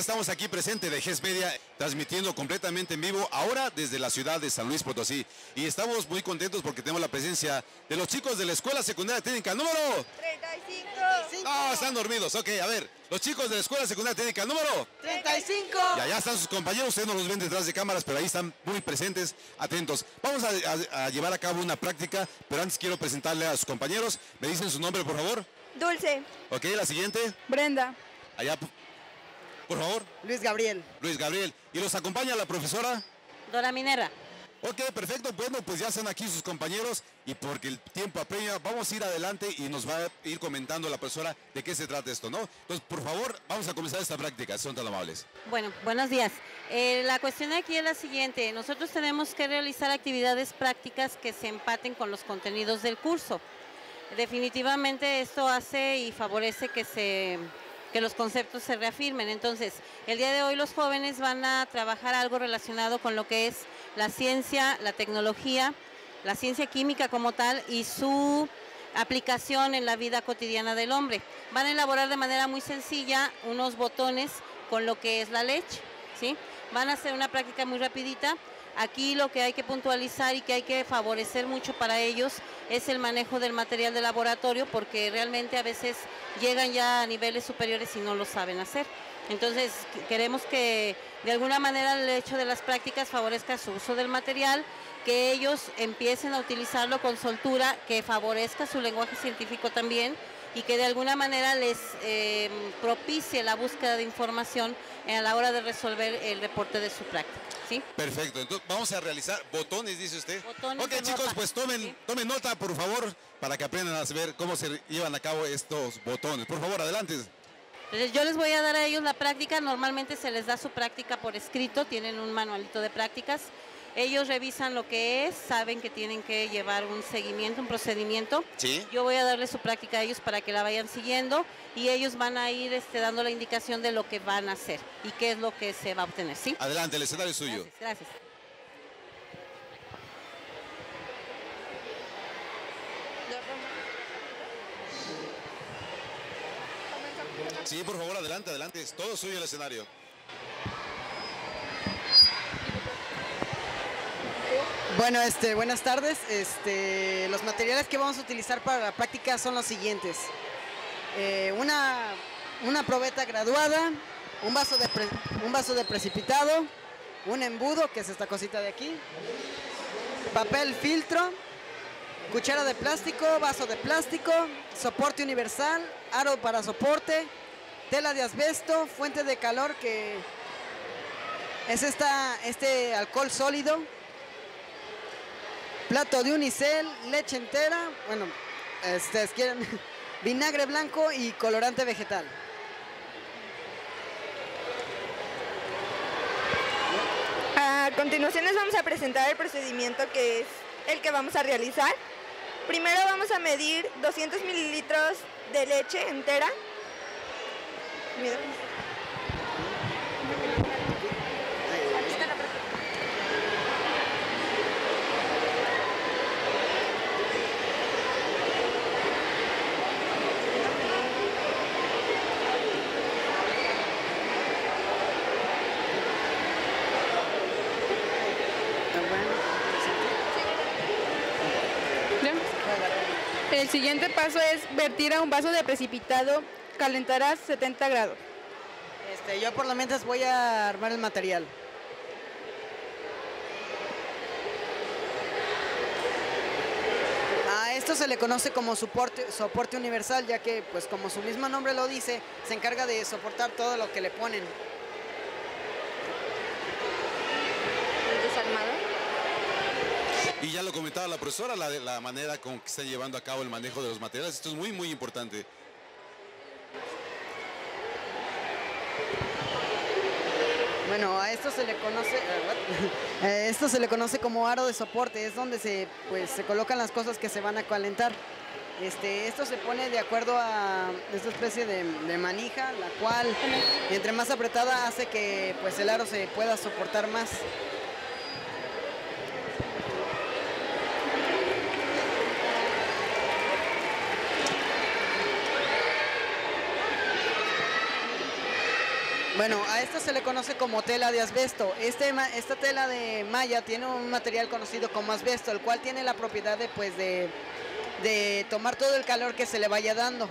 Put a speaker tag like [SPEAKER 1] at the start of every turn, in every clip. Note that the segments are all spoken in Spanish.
[SPEAKER 1] estamos aquí presente de GES Media, transmitiendo completamente en vivo, ahora desde la ciudad de San Luis Potosí. Y estamos muy contentos porque tenemos la presencia de los chicos de la Escuela Secundaria Técnica número
[SPEAKER 2] 35.
[SPEAKER 1] No, están dormidos. Ok, a ver, los chicos de la Escuela Secundaria Técnica número
[SPEAKER 2] 35.
[SPEAKER 1] Y allá están sus compañeros, ustedes no los ven detrás de cámaras, pero ahí están muy presentes, atentos. Vamos a llevar a cabo una práctica, pero antes quiero presentarle a sus compañeros. ¿Me dicen su nombre, por favor?
[SPEAKER 2] Dulce.
[SPEAKER 1] Ok, la siguiente.
[SPEAKER 2] Brenda.
[SPEAKER 1] Allá, por favor.
[SPEAKER 2] Luis Gabriel.
[SPEAKER 1] Luis Gabriel. ¿Y los acompaña la profesora?
[SPEAKER 3] Dora Minera.
[SPEAKER 1] Ok, perfecto. Bueno, pues ya están aquí sus compañeros y porque el tiempo apremia, vamos a ir adelante y nos va a ir comentando la profesora de qué se trata esto, ¿no? Entonces, por favor, vamos a comenzar esta práctica, si son tan amables.
[SPEAKER 3] Bueno, buenos días. La cuestión aquí es la siguiente. Nosotros tenemos que realizar actividades prácticas que se empaten con los contenidos del curso. Definitivamente esto hace y favorece que los conceptos se reafirmen. Entonces, el día de hoy los jóvenes van a trabajar algo relacionado con lo que es la ciencia, la tecnología, la ciencia química como tal y su aplicación en la vida cotidiana del hombre. Van a elaborar de manera muy sencilla unos botones con lo que es la leche, ¿sí? Van a hacer una práctica muy rapidita. Aquí lo que hay que puntualizar y que hay que favorecer mucho para ellos es el manejo del material de laboratorio, porque realmente a veces llegan ya a niveles superiores y no lo saben hacer. Entonces queremos que de alguna manera el hecho de las prácticas favorezca su uso del material, que ellos empiecen a utilizarlo con soltura, que favorezca su lenguaje científico también y que de alguna manera les propicie la búsqueda de información a la hora de resolver el reporte de su práctica. ¿Sí?
[SPEAKER 1] Perfecto, entonces vamos a realizar botones, dice usted.
[SPEAKER 3] Botones
[SPEAKER 1] ok,
[SPEAKER 3] de
[SPEAKER 1] chicos,
[SPEAKER 3] nota.
[SPEAKER 1] pues
[SPEAKER 3] ¿Sí?
[SPEAKER 1] tomen nota, por favor, para que aprendan a saber cómo se llevan a cabo estos botones. Por favor, adelante.
[SPEAKER 3] Entonces yo les voy a dar a ellos la práctica. Normalmente se les da su práctica por escrito, tienen un manualito de prácticas. Ellos revisan lo que es, saben que tienen que llevar un seguimiento, un procedimiento.
[SPEAKER 1] Sí.
[SPEAKER 3] Yo voy a darles su práctica a ellos para que la vayan siguiendo y ellos van a ir dando la indicación de lo que van a hacer y qué es lo que se va a obtener, ¿sí?
[SPEAKER 1] Adelante, el escenario es suyo.
[SPEAKER 3] Gracias, gracias.
[SPEAKER 1] Sí, por favor, adelante, adelante. Es todo suyo el escenario.
[SPEAKER 4] Bueno, buenas tardes. Los materiales que vamos a utilizar para la práctica son los siguientes. Una probeta graduada, un vaso de precipitado, un embudo, que es esta cosita de aquí, papel filtro, cuchara de plástico, vaso de plástico, soporte universal, aro para soporte, tela de asbesto, fuente de calor, que es este alcohol sólido, plato de unicel, leche entera, bueno, ustedes quieren, vinagre blanco y colorante vegetal.
[SPEAKER 2] A continuación les vamos a presentar el procedimiento que es el que vamos a realizar. Primero vamos a medir 200 mililitros de leche entera. Mira.
[SPEAKER 5] El siguiente paso es vertir a un vaso de precipitado, calentar a 70 grados.
[SPEAKER 4] Yo por lo menos voy a armar el material. A esto se le conoce como soporte universal, ya que, pues como su mismo nombre lo dice, se encarga de soportar todo lo que le ponen.
[SPEAKER 2] Desarmado.
[SPEAKER 1] Y ya lo comentaba la profesora, la manera con que está llevando a cabo el manejo de los materiales. Esto es muy, muy importante.
[SPEAKER 4] Bueno, a esto se le conoce como aro de soporte, es donde se colocan las cosas que se van a calentar. Esto se pone de acuerdo a esta especie de manija, la cual entre más apretada hace que pues el aro se pueda soportar más. Bueno, a esta se le conoce como tela de asbesto. Esta tela de malla tiene un material conocido como asbesto, el cual tiene la propiedad de, pues, de tomar todo el calor que se le vaya dando.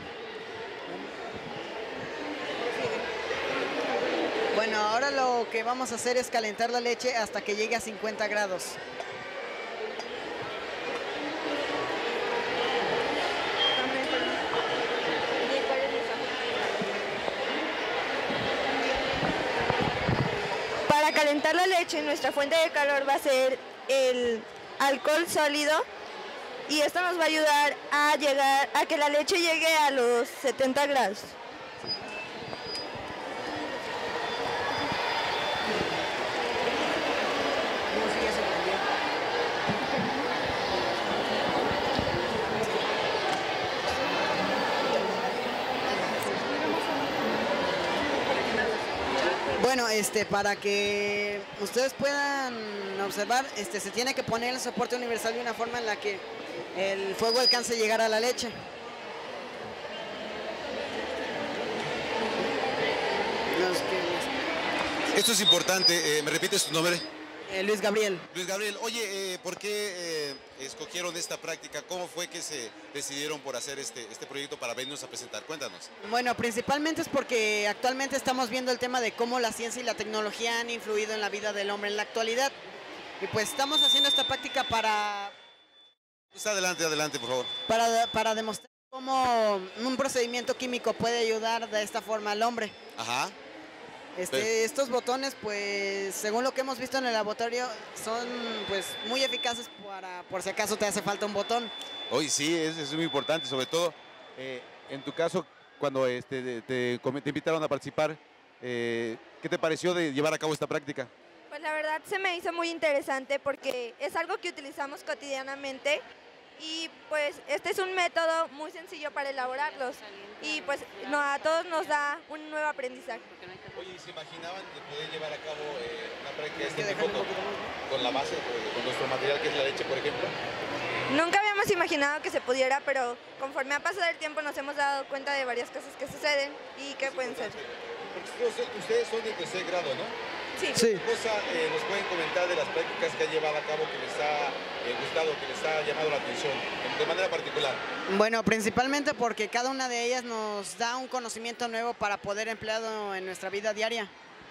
[SPEAKER 4] Bueno, ahora lo que vamos a hacer es calentar la leche hasta que llegue a 50 grados.
[SPEAKER 2] Para calentar la leche, nuestra fuente de calor va a ser el alcohol sólido y esto nos va a ayudar a llegar a que la leche llegue a los 70 grados.
[SPEAKER 4] Bueno, para que ustedes puedan observar, se tiene que poner el soporte universal de una forma en la que el fuego alcance a llegar a la leche.
[SPEAKER 1] Esto es importante. ¿Me repites tu nombre?
[SPEAKER 4] Luis Gabriel.
[SPEAKER 1] Luis Gabriel, oye, ¿por qué escogieron esta práctica? ¿Cómo fue que se decidieron por hacer este proyecto para venirnos a presentar? Cuéntanos.
[SPEAKER 4] Bueno, principalmente es porque actualmente estamos viendo el tema de cómo la ciencia y la tecnología han influido en la vida del hombre en la actualidad. Y pues estamos haciendo esta práctica para...
[SPEAKER 1] Pues adelante, adelante, por favor.
[SPEAKER 4] Para demostrar cómo un procedimiento químico puede ayudar de esta forma al hombre.
[SPEAKER 1] Ajá.
[SPEAKER 4] Estos botones, pues, según lo que hemos visto en el laboratorio, son pues muy eficaces por si acaso te hace falta un botón.
[SPEAKER 1] Hoy sí, es muy importante, sobre todo en tu caso, cuando te invitaron a participar, ¿qué te pareció de llevar a cabo esta práctica?
[SPEAKER 2] Pues la verdad se me hizo muy interesante porque es algo que utilizamos cotidianamente y pues este es un método muy sencillo para elaborarlos y pues a todos nos da un nuevo aprendizaje.
[SPEAKER 1] Oye, ¿se imaginaban de poder llevar a cabo una práctica de este tipo con la base, con nuestro material que es la leche, por ejemplo?
[SPEAKER 2] Nunca habíamos imaginado que se pudiera, pero conforme ha pasado el tiempo nos hemos dado cuenta de varias cosas que suceden y que pueden ser.
[SPEAKER 1] Porque ustedes son de tercer grado, ¿no?
[SPEAKER 2] Sí.
[SPEAKER 4] Sí.
[SPEAKER 1] ¿Qué cosa nos pueden comentar de las prácticas que han llevado a cabo que les ha gustado, que les ha llamado la atención, de manera particular?
[SPEAKER 4] Bueno, principalmente porque cada una de ellas nos da un conocimiento nuevo para poder emplearlo en nuestra vida diaria.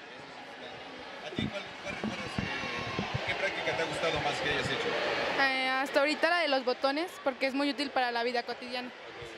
[SPEAKER 1] ¿A ti cuál recuerdas, qué práctica te ha gustado más que hayas hecho?
[SPEAKER 5] Hasta ahorita la de los botones, porque es muy útil para la vida cotidiana.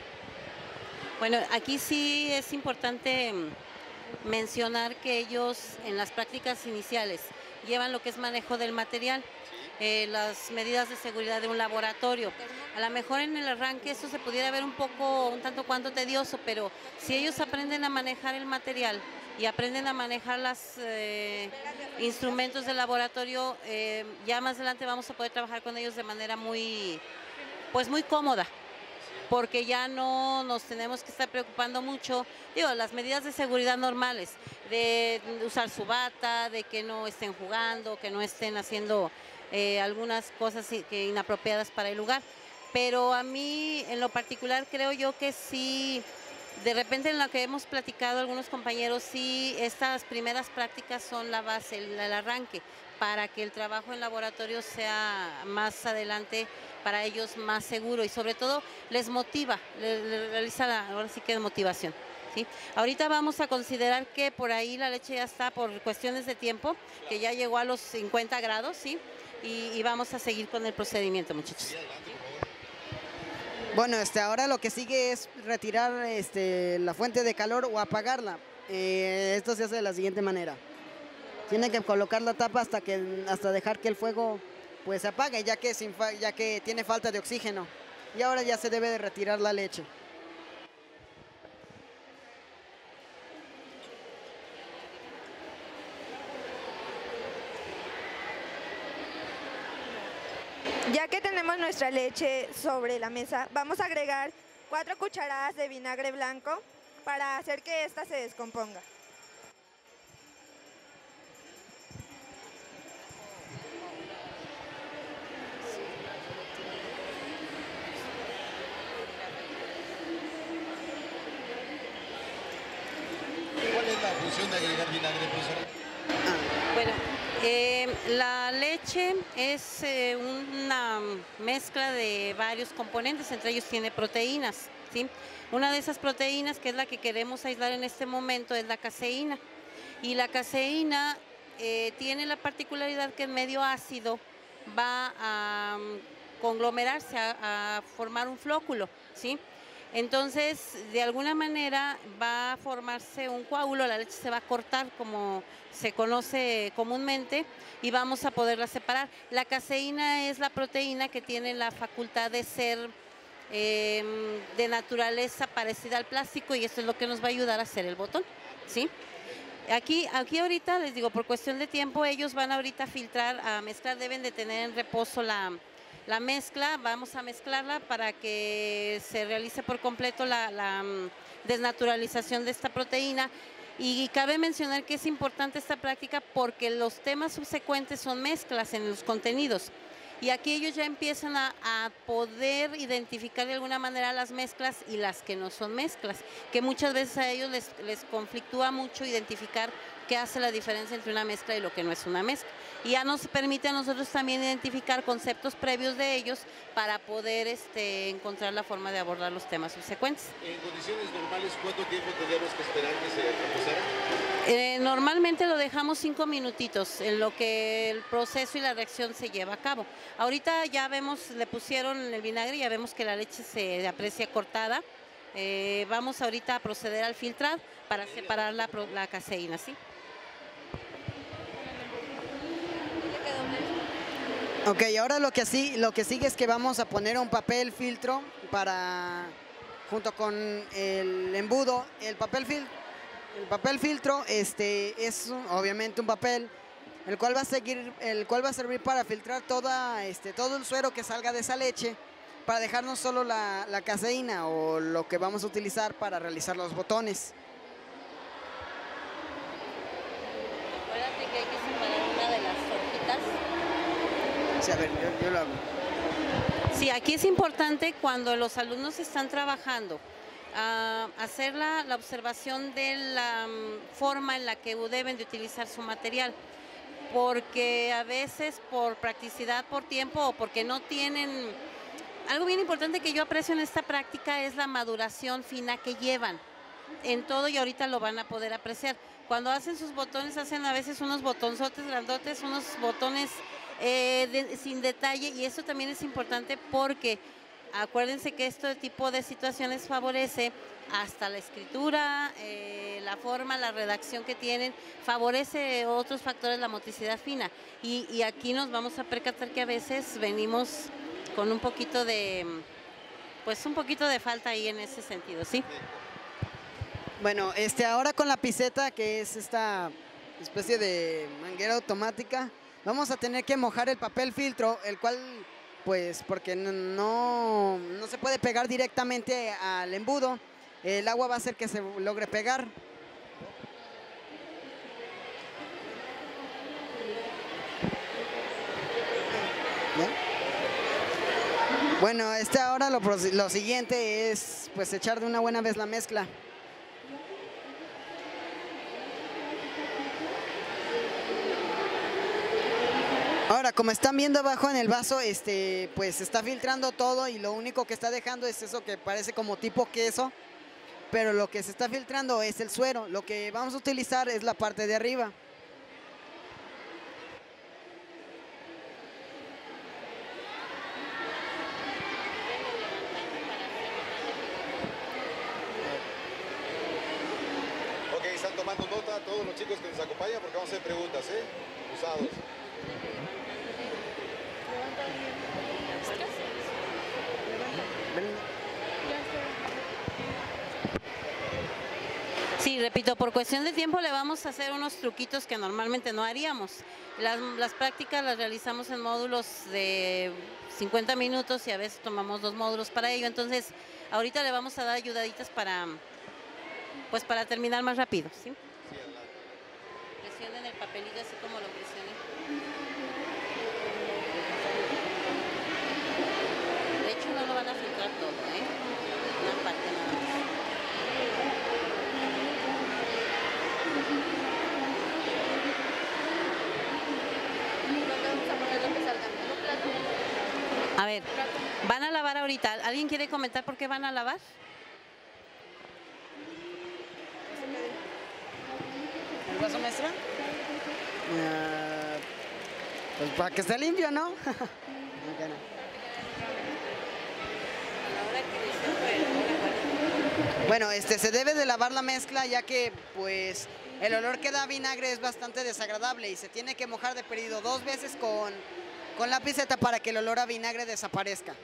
[SPEAKER 3] Bueno, aquí sí es importante mencionar que ellos en las prácticas iniciales llevan lo que es manejo del material, las medidas de seguridad de un laboratorio. A lo mejor en el arranque eso se pudiera ver un tanto cuanto tedioso, pero si ellos aprenden a manejar el material y aprenden a manejar los instrumentos del laboratorio, ya más adelante vamos a poder trabajar con ellos de manera muy cómoda, porque ya no nos tenemos que estar preocupando mucho, las medidas de seguridad normales, de usar su bata, de que no estén jugando, que no estén haciendo algunas cosas inapropiadas para el lugar. Pero a mí, en lo particular, creo yo que sí, de repente en lo que hemos platicado algunos compañeros, sí, estas primeras prácticas son la base, el arranque, para que el trabajo en laboratorio sea más adelante para ellos más seguro y sobre todo les motiva, les realiza ahora sí que es motivación. ¿Sí? Ahorita vamos a considerar que por ahí la leche ya está por cuestiones de tiempo, que ya llegó a los 50 grados, ¿sí? Y vamos a seguir con el procedimiento, muchachos.
[SPEAKER 4] Bueno, ahora lo que sigue es retirar la fuente de calor o apagarla. Esto se hace de la siguiente manera. Tiene que colocar la tapa hasta dejar que el fuego pues se apague, ya que tiene falta de oxígeno. Y ahora ya se debe de retirar la leche.
[SPEAKER 2] Ya que tenemos nuestra leche sobre la mesa, vamos a agregar 4 cucharadas de vinagre blanco para hacer que ésta se descomponga.
[SPEAKER 1] ¿Cuál es la función de agregar vinagre, profesora?
[SPEAKER 3] Bueno, la leche es una mezcla de varios componentes, entre ellos tiene proteínas, ¿sí? Una de esas proteínas, que es la que queremos aislar en este momento, es la caseína. Y la caseína tiene la particularidad que en medio ácido va a conglomerarse, a formar un flóculo, ¿sí? Entonces, de alguna manera va a formarse un coágulo, la leche se va a cortar como se conoce comúnmente y vamos a poderla separar. La caseína es la proteína que tiene la facultad de ser de naturaleza parecida al plástico y esto es lo que nos va a ayudar a hacer el botón, ¿sí? Aquí ahorita, les digo, por cuestión de tiempo, ellos van ahorita a filtrar, a mezclar, deben de tener en reposo la mezcla, vamos a mezclarla para que se realice por completo la desnaturalización de esta proteína. Y cabe mencionar que es importante esta práctica porque los temas subsecuentes son mezclas en los contenidos. Y aquí ellos ya empiezan a poder identificar de alguna manera las mezclas y las que no son mezclas, que muchas veces a ellos les conflictúa mucho identificar qué hace la diferencia entre una mezcla y lo que no es una mezcla. Y ya nos permite a nosotros también identificar conceptos previos de ellos para poder encontrar la forma de abordar los temas subsecuentes.
[SPEAKER 1] En condiciones normales, ¿cuánto tiempo tendríamos que esperar que se procesara?
[SPEAKER 3] Normalmente lo dejamos 5 minutitos en lo que el proceso y la reacción se lleva a cabo. Ahorita ya vemos, le pusieron el vinagre, ya vemos que la leche se aprecia cortada. Vamos ahorita a proceder al filtrar para separar la caseína, ¿sí?
[SPEAKER 4] Ok, ahora lo que sigue es que vamos a poner un papel filtro junto con el embudo. El papel filtro es obviamente un papel el cual va a servir para filtrar todo el suero que salga de esa leche, para dejarnos solo la caseína o lo que vamos a utilizar para realizar los botones.
[SPEAKER 3] Acuérdate que hay que separar una de las hojitas.
[SPEAKER 4] Sí, a ver, yo lo hago.
[SPEAKER 3] Sí, aquí es importante cuando los alumnos están trabajando, hacer la observación de la forma en la que deben de utilizar su material, porque a veces por practicidad, por tiempo o porque no tienen... Algo bien importante que yo aprecio en esta práctica es la maduración fina que llevan en todo y ahorita lo van a poder apreciar. Cuando hacen sus botones, hacen a veces unos botonzotes grandotes, unos botones sin detalle y eso también es importante porque acuérdense que este tipo de situaciones favorece hasta la escritura, la forma, la redacción que tienen, favorece otros factores, la motricidad fina. Y aquí nos vamos a percatar que a veces venimos con un poquito de falta ahí en ese sentido, ¿sí?
[SPEAKER 4] Bueno, ahora con la piseta, que es esta especie de manguera automática, vamos a tener que mojar el papel filtro, el cual, pues, porque no se puede pegar directamente al embudo, el agua va a hacer que se logre pegar. ¿Ya? Bueno, ahora lo siguiente es, pues, echar de una buena vez la mezcla. Ahora, como están viendo abajo en el vaso, pues está filtrando todo y lo único que está dejando es eso que parece como tipo queso, pero lo que se está filtrando es el suero. Lo que vamos a utilizar es la parte de arriba.
[SPEAKER 1] Ok, están tomando nota todos los chicos que nos acompañan porque vamos a hacer preguntas, usados.
[SPEAKER 3] Sí, repito, por cuestión de tiempo le vamos a hacer unos truquitos que normalmente no haríamos. Las prácticas las realizamos en módulos de 50 minutos y a veces tomamos 2 módulos para ello. Entonces, ahorita le vamos a dar ayudaditas para terminar más rápido, ¿sí? Presionen el papelito así como lo presionen. De hecho, no lo van a filtrar todo, Una parte nada más. A ver, van a lavar ahorita. ¿Alguien quiere comentar por qué van a lavar?
[SPEAKER 4] ¿El vaso, maestra? Pues para que esté limpio, ¿no? Ok, no. Bueno, se debe de lavar la mezcla ya que pues el olor que da vinagre es bastante desagradable y se tiene que mojar de perdido 2 veces con la pinceta para que el olor a vinagre desaparezca.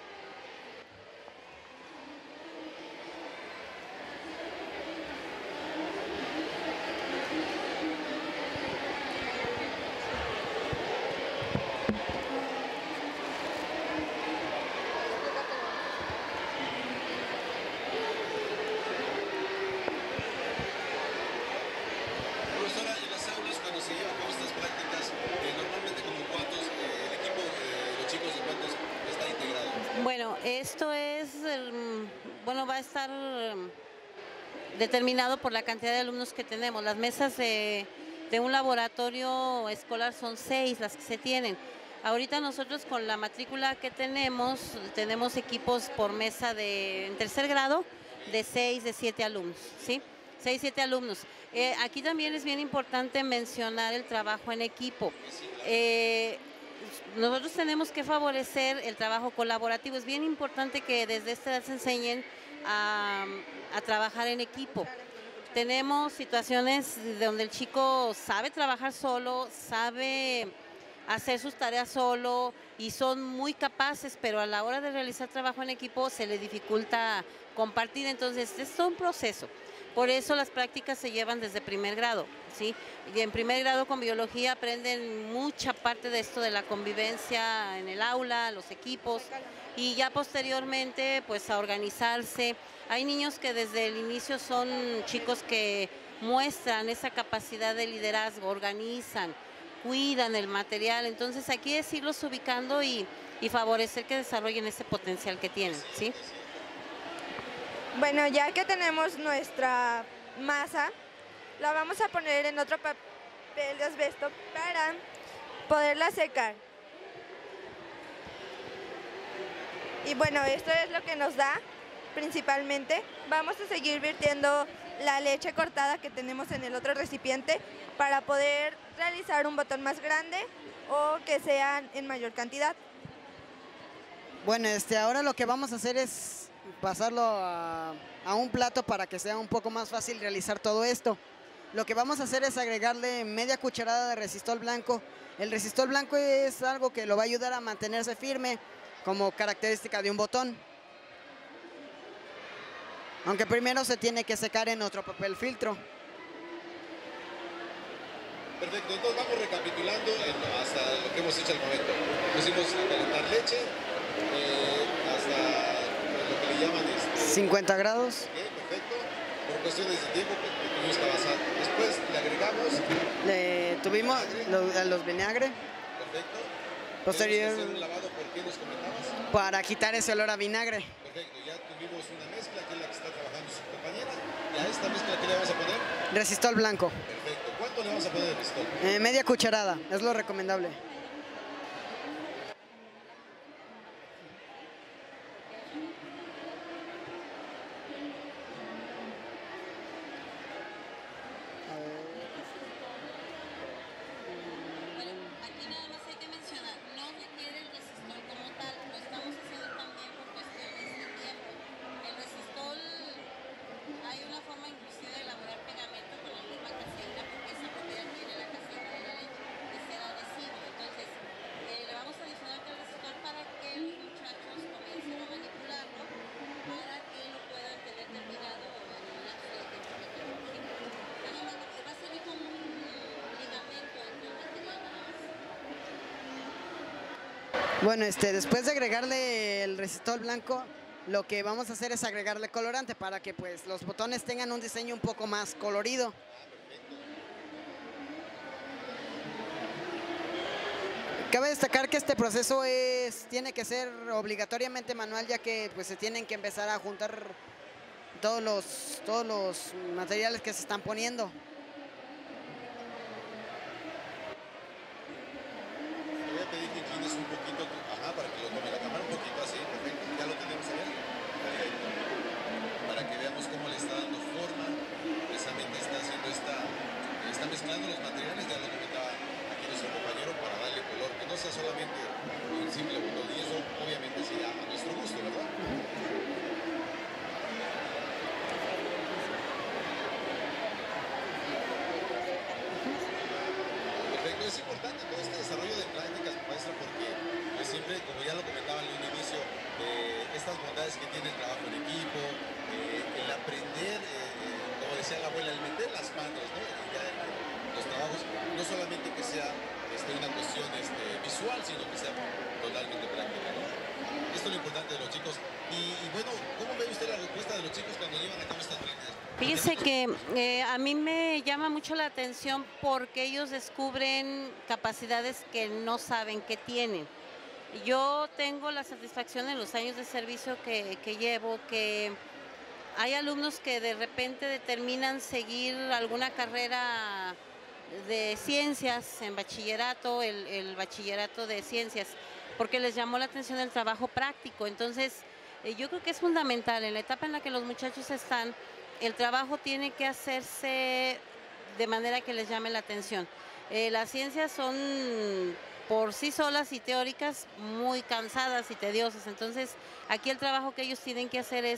[SPEAKER 1] Profesora, en las aulas cuando se llevan a cabo estas prácticas, normalmente como cuántos, el equipo de los chicos de cuántos está integrado.
[SPEAKER 3] Bueno, esto es, bueno, va a estar determinado por la cantidad de alumnos que tenemos. Las mesas de un laboratorio escolar son 6 las que se tienen. Ahorita nosotros con la matrícula que tenemos equipos por mesa en tercer grado de 6, de 7 alumnos, ¿sí? 6, 7 alumnos. Aquí también es bien importante mencionar el trabajo en equipo. Nosotros tenemos que favorecer el trabajo colaborativo. Es bien importante que desde esta edad se enseñen a trabajar en equipo. Tenemos situaciones donde el chico sabe trabajar solo, sabe hacer sus tareas solo y son muy capaces, pero a la hora de realizar trabajo en equipo se le dificulta compartir. Entonces, es todo un proceso. Por eso las prácticas se llevan desde primer grado, ¿sí? Y en primer grado con biología aprenden mucha parte de esto de la convivencia en el aula, los equipos, y ya posteriormente pues a organizarse. Hay niños que desde el inicio son chicos que muestran esa capacidad de liderazgo, organizan, cuidan el material. Entonces aquí es irlos ubicando y favorecer que desarrollen ese potencial que tienen, ¿sí?
[SPEAKER 2] Bueno, ya que tenemos nuestra masa, la vamos a poner en otro papel de asbesto para poderla secar. Y bueno, esto es lo que nos da principalmente. Vamos a seguir virtiendo la leche cortada que tenemos en el otro recipiente para poder realizar un botón más grande o que sean en mayor cantidad.
[SPEAKER 4] Bueno, ahora lo que vamos a hacer es pasarlo a un plato para que sea un poco más fácil realizar todo esto. Lo que vamos a hacer es agregarle media cucharada de resistol blanco. El resistol blanco es algo que lo va a ayudar a mantenerse firme como característica de un botón. Aunque primero se tiene que secar en otro papel filtro.
[SPEAKER 1] Perfecto, entonces vamos recapitulando hasta lo que hemos hecho al momento. Pusimos a calentar leche hasta lo que le llaman
[SPEAKER 4] 50 grados.
[SPEAKER 1] Perfecto. Por cuestiones de tiempo que tuvimos que avanzar. Después le agregamos.
[SPEAKER 4] Tuvimos los vinagre.
[SPEAKER 1] Perfecto.
[SPEAKER 4] Posterior.
[SPEAKER 1] Un lavado, ¿por qué nos comentabas?
[SPEAKER 4] Para quitar ese olor a vinagre.
[SPEAKER 1] Perfecto, ya tuvimos una mezcla que es la que está trabajando su compañera. ¿Y a esta mezcla qué le vamos a poner?
[SPEAKER 4] Resistol blanco.
[SPEAKER 1] Perfecto. ¿Cuánto le vamos a poner de resistol?
[SPEAKER 4] Media cucharada, es lo recomendable. Bueno, después de agregarle el resistol blanco, lo que vamos a hacer es agregarle colorante para que pues los botones tengan un diseño un poco más colorido. Cabe destacar que este proceso tiene que ser obligatoriamente manual, ya que pues se tienen que empezar a juntar todos los materiales que se están poniendo.
[SPEAKER 1] están mezclando los materiales, ya lo comentaba aquí nuestro compañero, para darle color, que no sea solamente un simple botón, y eso obviamente sería a nuestro gusto, ¿verdad? Perfecto, es importante todo este desarrollo de prácticas, maestra, porque pues siempre, como ya lo comentaba en un inicio, estas bondades que tiene el trabajo en equipo, el aprender, como decía la abuela, el meter las manos, ¿no? Ya en los trabajos, no solamente que sea una cuestión visual, sino que sea totalmente práctica, ¿no? Esto es lo importante de los chicos. Y bueno, ¿cómo ve usted la respuesta de los chicos cuando llevan a cabo estas prácticas?
[SPEAKER 3] Fíjese que a mí me llama mucho la atención porque ellos descubren capacidades que no saben que tienen. Yo tengo la satisfacción en los años de servicio que llevo, que hay alumnos que de repente determinan seguir alguna carrera de ciencias en bachillerato, el bachillerato de ciencias, porque les llamó la atención el trabajo práctico. Entonces, yo creo que es fundamental, en la etapa en la que los muchachos están, el trabajo tiene que hacerse de manera que les llame la atención. Las ciencias son por sí solas y teóricas muy cansadas y tediosas, entonces aquí el trabajo que ellos tienen que hacer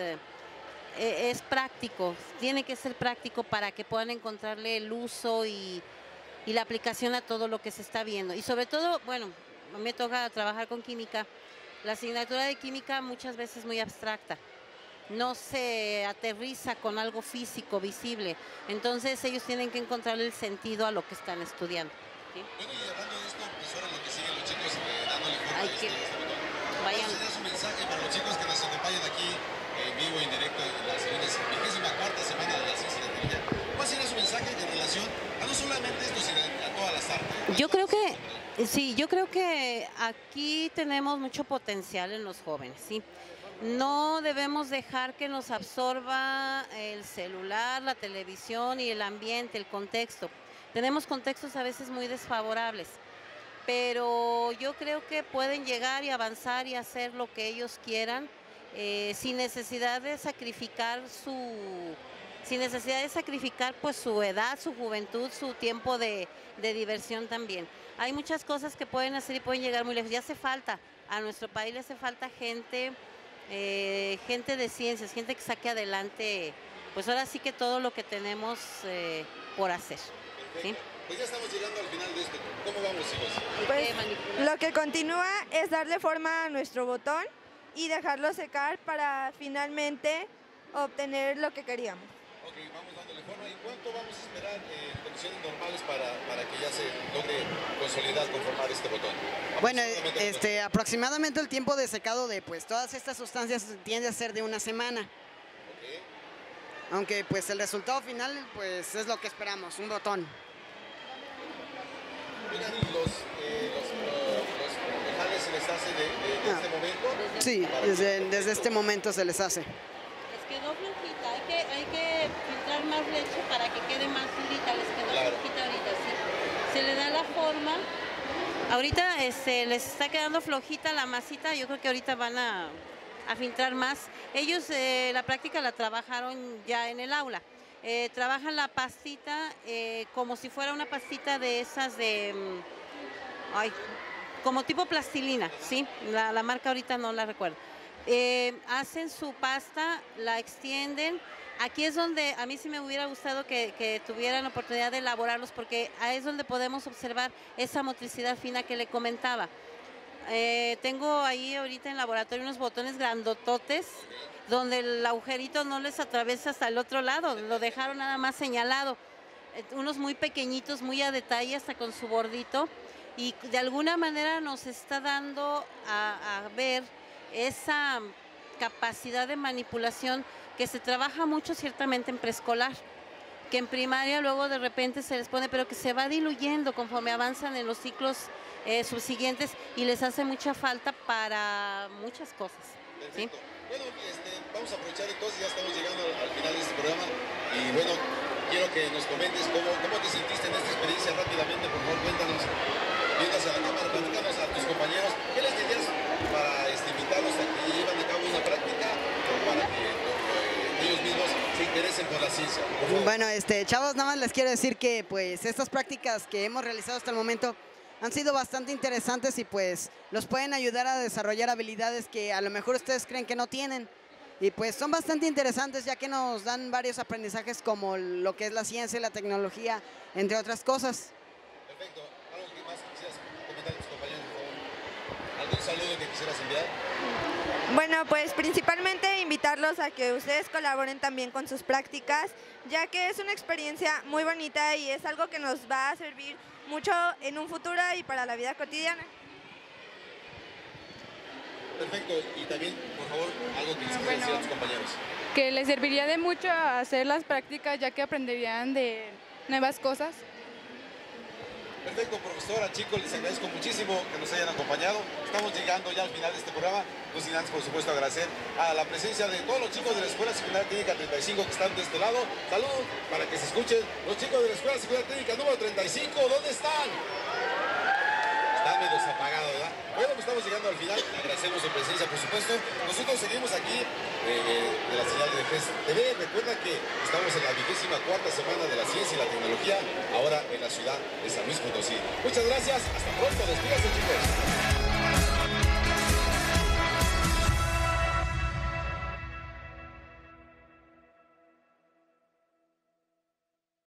[SPEAKER 3] es práctico, tiene que ser práctico para que puedan encontrarle el uso y la aplicación a todo lo que se está viendo. Y sobre todo, bueno, me toca trabajar con química. La asignatura de química muchas veces es muy abstracta, no se aterriza con algo físico, visible. Entonces ellos tienen que encontrarle el sentido a lo que están estudiando. ¿Sí?
[SPEAKER 1] Bueno, y hablando de esto, pues ahora lo que siguen los chicos dándole forma a este botón.
[SPEAKER 3] Vayan.
[SPEAKER 1] ¿Cuál sería su mensaje para los chicos que nos acompañan aquí en vivo y en directo en la 24ª semana de la ciencia y la tecnología? ¿Cuál sería su mensaje en relación a no solamente esto, sino a todas las artes?
[SPEAKER 3] Yo creo que aquí tenemos mucho potencial en los jóvenes, ¿sí? No debemos dejar que nos absorba el celular, la televisión y el ambiente, el contexto. Tenemos contextos a veces muy desfavorables, pero yo creo que pueden llegar y avanzar y hacer lo que ellos quieran sin necesidad de sacrificar pues su edad, su juventud, su tiempo de diversión también. Hay muchas cosas que pueden hacer y pueden llegar muy lejos. Ya hace falta, a nuestro país le hace falta gente de ciencias, gente que saque adelante, pues ahora sí que todo lo que tenemos por hacer. ¿Sí?
[SPEAKER 1] Pues ya estamos llegando al final de esto. ¿Cómo vamos, hijos?
[SPEAKER 2] Pues lo que continúa es darle forma a nuestro botón y dejarlo secar para finalmente obtener lo que queríamos.
[SPEAKER 1] Ok, vamos dándole forma. ¿Y cuánto vamos a esperar en condiciones normales para que ya se logre consolidar, conformar este botón?
[SPEAKER 4] Bueno, aproximadamente el tiempo de secado de pues todas estas sustancias tiende a ser de una semana.
[SPEAKER 1] Okay.
[SPEAKER 4] Aunque pues el resultado final pues es lo que esperamos, un botón.
[SPEAKER 1] Oigan, ¿y los jales se les hace de este momento?
[SPEAKER 4] Sí, desde este momento se les hace.
[SPEAKER 3] Les quedó flojita, hay que filtrar más leche para que quede más durita, les quedó flojita ahorita, sí. Se le da la forma. Ahorita les está quedando flojita la masita, yo creo que ahorita van a filtrar más. Ellos la práctica la trabajaron ya en el aula. Trabajan la pastita como si fuera una pastita de esas como tipo plastilina, ¿sí? La marca ahorita no la recuerdo. Hacen su pasta, la extienden. Aquí es donde a mí sí me hubiera gustado que tuvieran la oportunidad de elaborarlos, porque ahí es donde podemos observar esa motricidad fina que le comentaba. Tengo ahí ahorita en laboratorio unos botones grandototes donde el agujerito no les atraviesa hasta el otro lado, lo dejaron nada más señalado. Unos muy pequeñitos, muy a detalle, hasta con su bordito, y de alguna manera nos está dando a ver esa capacidad de manipulación que se trabaja mucho ciertamente en preescolar, que en primaria luego de repente se les pone, pero que se va diluyendo conforme avanzan en los ciclos subsiguientes y les hace mucha falta para muchas cosas. ¿Sí?
[SPEAKER 1] Bueno, vamos a aprovechar entonces, ya estamos llegando al final de este programa y bueno, quiero que nos comentes cómo te sentiste en esta experiencia rápidamente, por favor, cuéntanos, vienes a la cámara, platícanos a tus compañeros, ¿qué les dirías para invitarlos a que lleven a cabo una práctica o para que ellos mismos se interesen por la ciencia? Por favor.
[SPEAKER 4] Bueno, chavos, nada más les quiero decir que pues estas prácticas que hemos realizado hasta el momento han sido bastante interesantes y pues los pueden ayudar a desarrollar habilidades que a lo mejor ustedes creen que no tienen. Y pues son bastante interesantes ya que nos dan varios aprendizajes como lo que es la ciencia y la tecnología, entre otras cosas.
[SPEAKER 1] Perfecto. ¿Algo que más quisieras comentar a tus compañeros, por favor? ¿Algún saludo que quisieras enviar?
[SPEAKER 2] Bueno, pues principalmente invitarlos a que ustedes colaboren también con sus prácticas, ya que es una experiencia muy bonita y es algo que nos va a servir mucho en un futuro y para la vida cotidiana.
[SPEAKER 1] Perfecto. Y también, por favor, algo que les quieras decir a tus compañeros.
[SPEAKER 5] Que les serviría de mucho hacer las prácticas, ya que aprenderían de nuevas cosas.
[SPEAKER 1] Perfecto, profesora, chicos, les agradezco muchísimo que nos hayan acompañado. Estamos llegando ya al final de este programa, no sin antes, por supuesto, agradecer a la presencia de todos los chicos de la Escuela Secundaria Técnica 35 que están de este lado. Saludos para que se escuchen los chicos de la Escuela Secundaria Técnica número 35. ¿Dónde están? Están medio apagados, ¿verdad? Bueno, pues estamos llegando al final. Agradecemos su presencia, por supuesto. Nosotros seguimos aquí de la señal de FES TV. Recuerda que estamos en la 24ª semana de la ciencia y la tecnología, ahora en la ciudad de San Luis Potosí. Muchas gracias. Hasta pronto. Despídase, chicos.